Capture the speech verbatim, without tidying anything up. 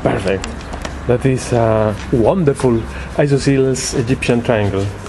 Perfect. That is a wonderful isosceles Egyptian triangle.